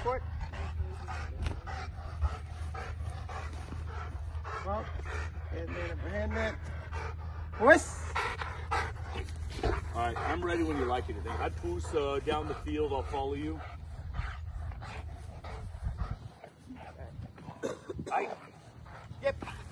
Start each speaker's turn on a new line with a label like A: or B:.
A: foot. Well, hand man. Whisk.
B: All right, I'm ready when you like anything. I'd push down the field. I'll follow you.
A: Yep.